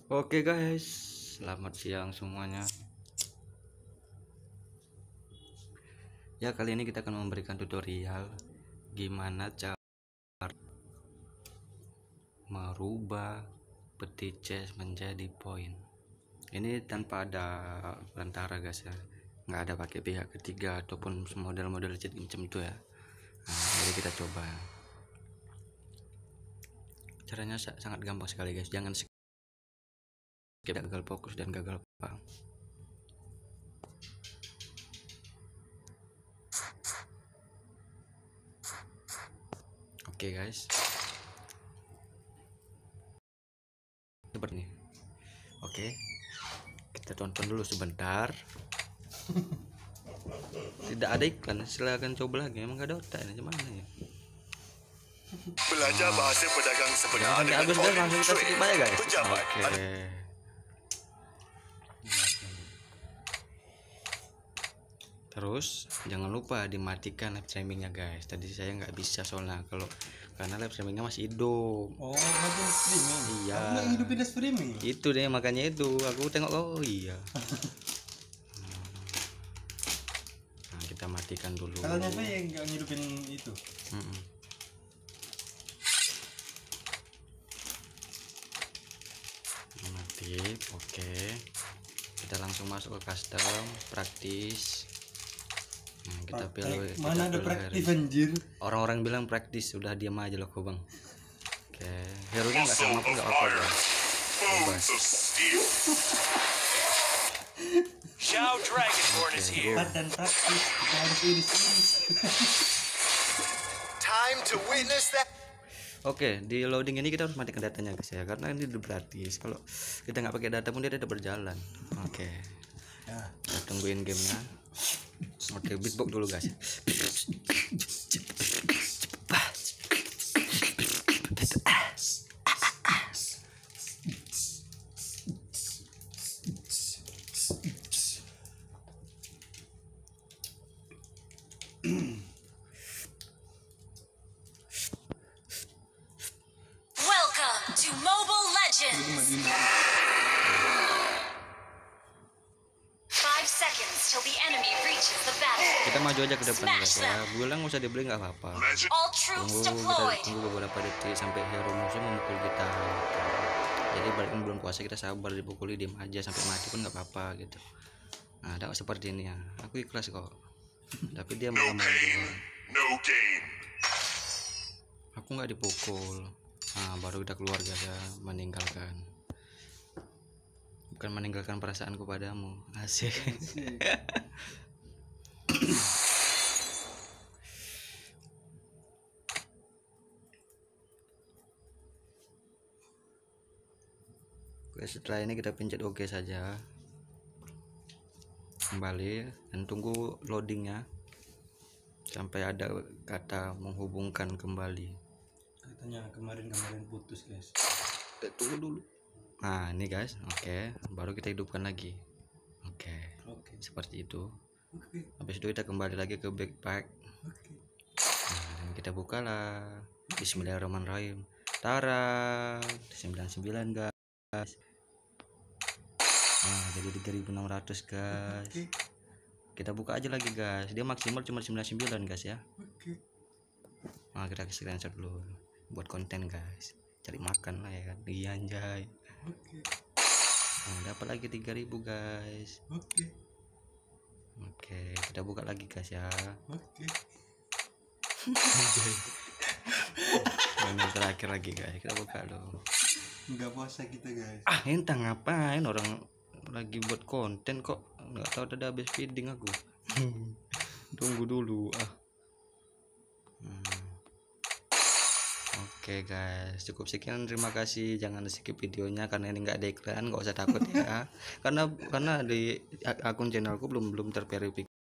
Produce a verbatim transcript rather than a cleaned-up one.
Oke guys, selamat siang semuanya. Ya, kali ini kita akan memberikan tutorial gimana cara merubah peti chest menjadi poin. Ini tanpa ada perantara guys ya, nggak ada pakai pihak ketiga ataupun model-model cheat macam itu ya. Nah, jadi kita coba. Caranya sangat gampang sekali guys, jangan skip, gagal fokus dan gagal paham. Oke guys, seperti ini. Oke, kita tonton dulu sebentar. Tidak ada iklan, silahkan coba lagi. Emang gak ada otak ini, gimana ya? Belajar bahasa pedagang sebenar Jangan dengan habis guys, Foreign langsung kita Trade. skip aja guys. Pejabat Oke. ada- Terus jangan lupa dimatikan live streamingnya guys. Tadi saya nggak bisa soalnya kalau karena live streamingnya masih hidup. Oh, lagi streaming. Iya. Aku nggak hidupin streaming. Itu deh makanya itu aku tengok, oh iya. Nah, kita matikan dulu. Kalau nyampe yang nggak ngidupin itu. Mm-mm. Mati, oke. Kita langsung masuk ke custom, praktis. Nah, kita pilih. Praktek. kita Mana ada pilih praktis hero. anjir? Orang-orang bilang praktis, udah diam aja loh kau bang. Oke, hero nya nggak sama pun nggak apa-apa bang. Bebas. Of steel. Shao Dragonborn is here. Dan praktis kita harus iris-iris. Time to witness that. Oke, di loading ini kita harus matikan datanya guys ya, karena ini udah gratis. Kalau kita nggak pakai data pun dia tetap berjalan. Oke, Ya. kita tungguin gamenya. Oke, beatbox dulu guys. Welcome to Mobile Legends! Five seconds till the enemy reaches the battle. Kita maju aja ke depan guys ya. Bilang nggak usah dibeli nggak apa-apa. All troops Tunggu, kita deployed. tunggu beberapa detik sampai hero musuh memukul kita. Jadi balikin belum puasa kita sabar, dipukuli diem aja sampai mati pun nggak apa-apa gitu. Nah, ada seperti ini ya. Aku ikhlas kok. Tapi dia malah main. No gain. Aku nggak dipukul. Nah, baru kita keluar guys ya, meninggalkan. Bukan meninggalkan perasaanku padamu. Asik. Oke, setelah ini kita pencet oke saja. Kembali dan tunggu loadingnya sampai ada kata menghubungkan kembali. Katanya kemarin-kemarin putus, guys. Kita tunggu dulu. Nah, ini guys, oke, baru kita hidupkan lagi. Oke, Oke. seperti itu. Oke. Habis itu kita kembali lagi ke backpack. Oke. Nah, dan kita bukalah. Bismillahirrahmanirrahim. Tara, sembilan puluh sembilan guys. Nah, jadi tiga ribu enam ratus guys. Oke. Kita buka aja lagi guys. Dia maksimal cuma sembilan puluh sembilan guys ya. Oke. Nah, kita screenshot dulu buat konten guys. Cari makan lah ya kan. Iya anjay. Oke. Nah, dapat lagi tiga ribu guys. Oke. Oke, kita buka lagi guys ya. Oke. Dan yang terakhir lagi guys, kita buka dulu. Enggak puasa kita, guys. Ah, entah ngapain orang lagi buat konten kok nggak tahu udah habis feeding aku. Tunggu dulu ah. Hmm. Oke guys, cukup sekian, terima kasih. Jangan skip videonya karena ini nggak ada iklan, nggak usah takut ya. karena karena di akun channelku belum belum terverifikasi.